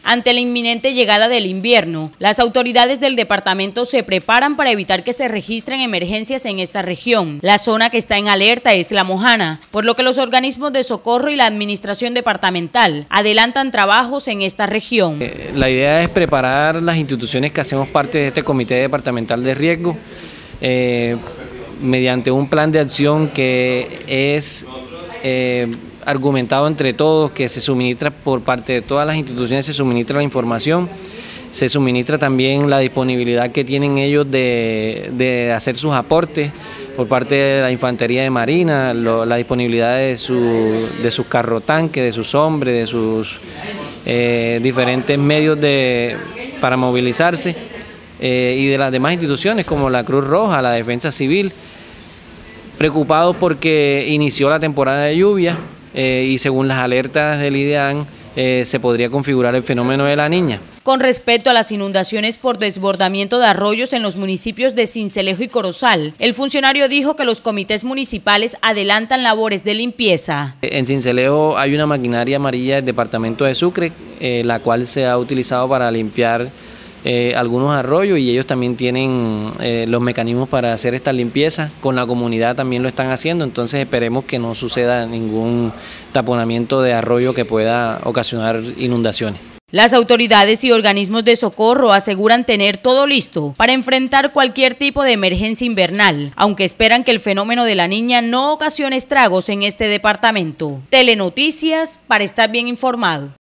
Ante la inminente llegada del invierno, las autoridades del departamento se preparan para evitar que se registren emergencias en esta región. La zona que está en alerta es La Mojana, por lo que los organismos de socorro y la administración departamental adelantan trabajos en esta región. La idea es preparar las instituciones que hacemos parte de este Comité Departamental de Riesgo mediante un plan de acción que es argumentado entre todos, que se suministra por parte de todas las instituciones, se suministra la información, se suministra también la disponibilidad que tienen ellos de hacer sus aportes por parte de la Infantería de Marina, la disponibilidad de sus carrotanques, de sus hombres, de sus diferentes medios para movilizarse y de las demás instituciones como la Cruz Roja, la Defensa Civil, preocupados porque inició la temporada de lluvia y según las alertas del IDEAN se podría configurar el fenómeno de la niña. Con respecto a las inundaciones por desbordamiento de arroyos en los municipios de Sincelejo y Corozal, el funcionario dijo que los comités municipales adelantan labores de limpieza. En Sincelejo hay una maquinaria amarilla del departamento de Sucre, la cual se ha utilizado para limpiar algunos arroyos, y ellos también tienen los mecanismos para hacer esta limpieza. Con la comunidad también lo están haciendo, entonces esperemos que no suceda ningún taponamiento de arroyo que pueda ocasionar inundaciones. Las autoridades y organismos de socorro aseguran tener todo listo para enfrentar cualquier tipo de emergencia invernal, aunque esperan que el fenómeno de la niña no ocasione estragos en este departamento. Telenoticias, para estar bien informado.